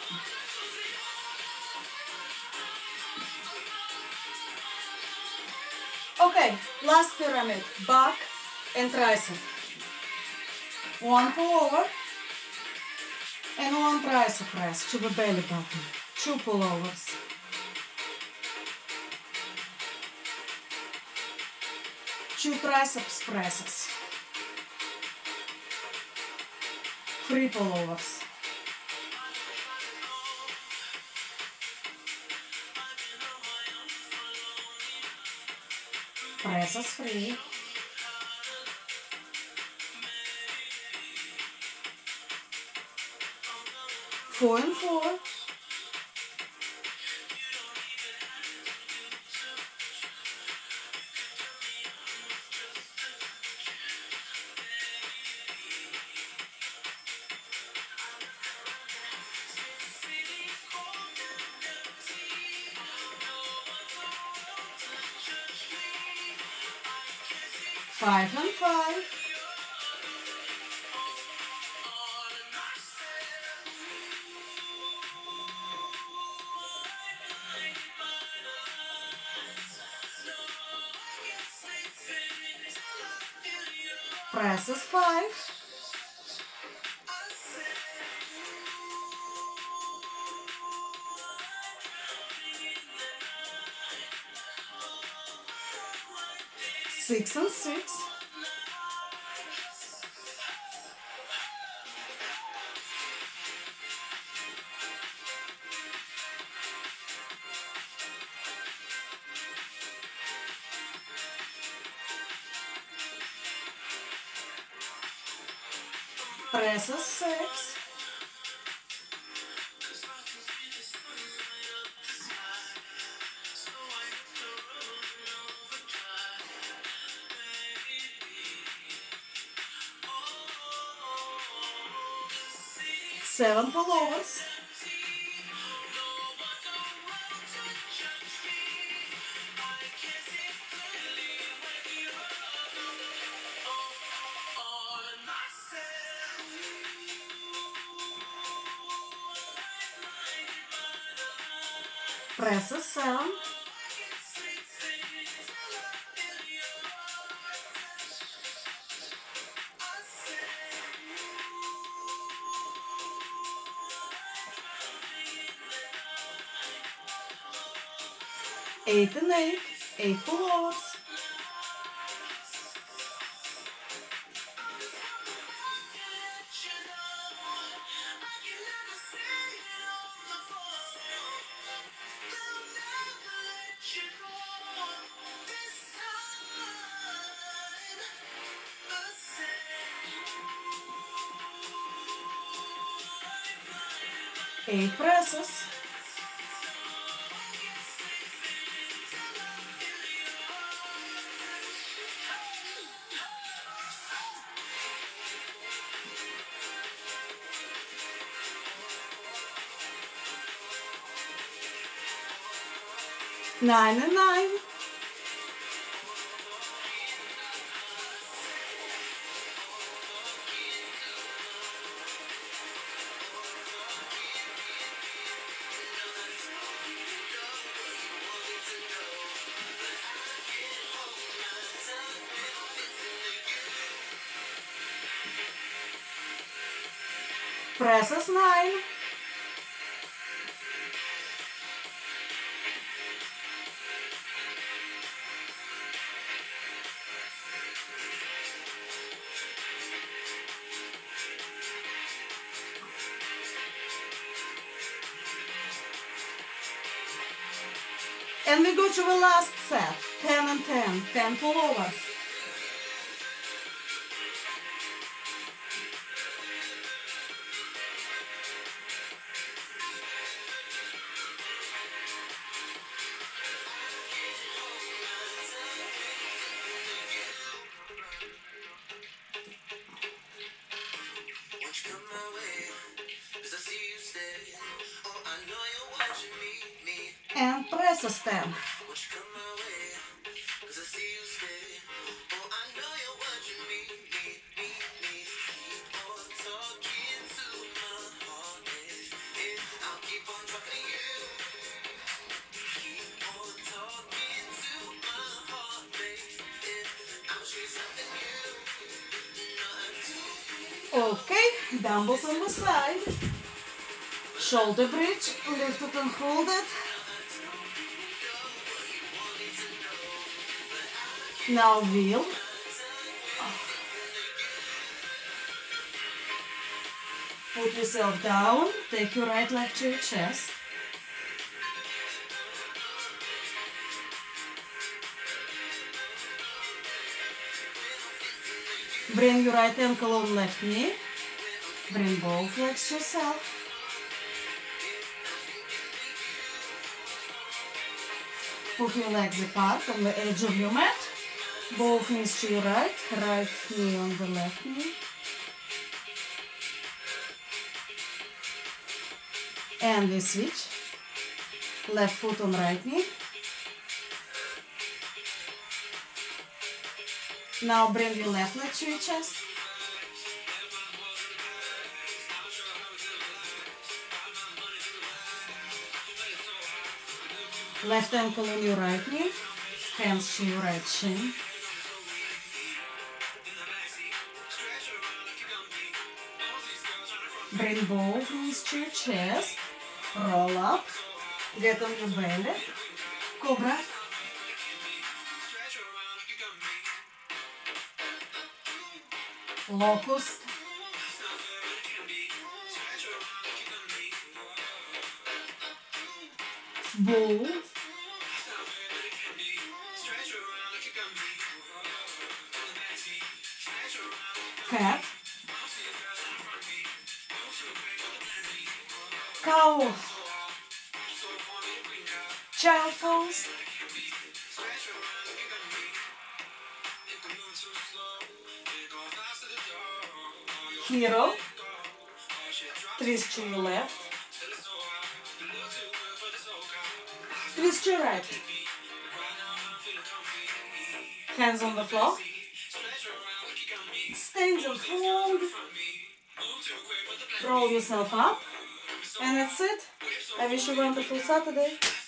Okay, last pyramid, back and tricep. One pullover and one tricep press to the belly button. Two pullovers. Two triceps presses. 3 pullovers. Presses 3. 4 and 4. Five and 5. Presses 5. Six and 6. Presses 6. Seven pullovers. Presses 7. Eight and 8. 8 pullovers. Eight presses. Nine and 9. Presses 9. And we go to the last set, 10 and 10, 10 pullovers. And presses 10. Okay, dumbbells on the side. Shoulder bridge, lift it and hold it. Now wheel. Put yourself down, take your right leg to your chest. Bring your right ankle on left knee. Bring both legs to yourself. Put your legs apart on the edge of your mat. Both knees to your right, right knee on the left knee. And we switch. Left foot on right knee. Now bring your left leg to your chest. Left ankle on your right knee. Hands to your right shin. Bring both knees to your chest. Roll up. Get on your belly. Cobra. Locust. Bull. Cat. Cow. Child pose. Hero. Twist to your left. Twist to your right. Hands on the floor. Stand and hold. Roll yourself up. And that's it. I wish you a wonderful Saturday.